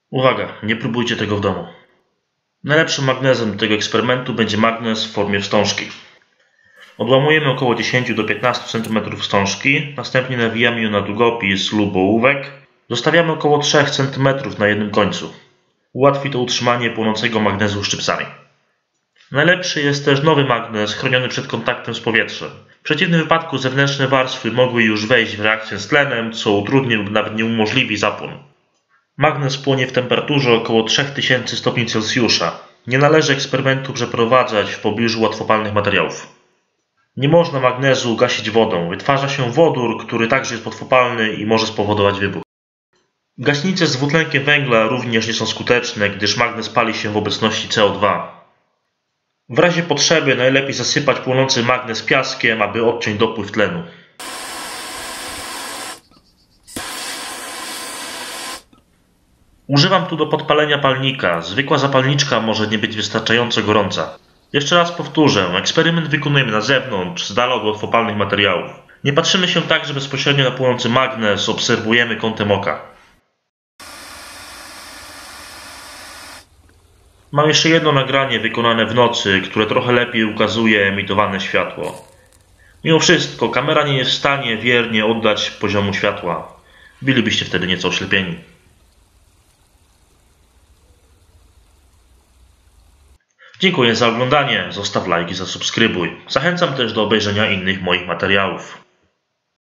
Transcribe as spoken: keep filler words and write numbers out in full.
Uwaga, nie próbujcie tego w domu. Najlepszym magnezem do tego eksperymentu będzie magnez w formie wstążki. Odłamujemy około dziesięć do piętnastu centymetrów wstążki, następnie nawijamy ją na długopis lub ołówek. Zostawiamy około trzech centymetrów na jednym końcu. Ułatwi to utrzymanie płonącego magnezu szczypcami. Najlepszy jest też nowy magnez chroniony przed kontaktem z powietrzem. W przeciwnym wypadku zewnętrzne warstwy mogły już wejść w reakcję z tlenem, co utrudni lub nawet nieumożliwi zapłon. Magnez płonie w temperaturze około trzy tysiące stopni Celsjusza. Nie należy eksperymentu przeprowadzać w pobliżu łatwopalnych materiałów. Nie można magnezu gasić wodą. Wytwarza się wodór, który także jest łatwopalny i może spowodować wybuch. Gaśnice z dwutlenkiem węgla również nie są skuteczne, gdyż magnez pali się w obecności C O dwa. W razie potrzeby najlepiej zasypać płonący magnez piaskiem, aby odciąć dopływ tlenu. Używam tu do podpalenia palnika. Zwykła zapalniczka może nie być wystarczająco gorąca. Jeszcze raz powtórzę, eksperyment wykonujemy na zewnątrz, z dala od łatwopalnych materiałów. Nie patrzymy się także bezpośrednio na płonący magnez, obserwujemy kątem oka. Mam jeszcze jedno nagranie wykonane w nocy, które trochę lepiej ukazuje emitowane światło. Mimo wszystko, kamera nie jest w stanie wiernie oddać poziomu światła. Bylibyście wtedy nieco oślepieni. Dziękuję za oglądanie, zostaw like i zasubskrybuj. Zachęcam też do obejrzenia innych moich materiałów.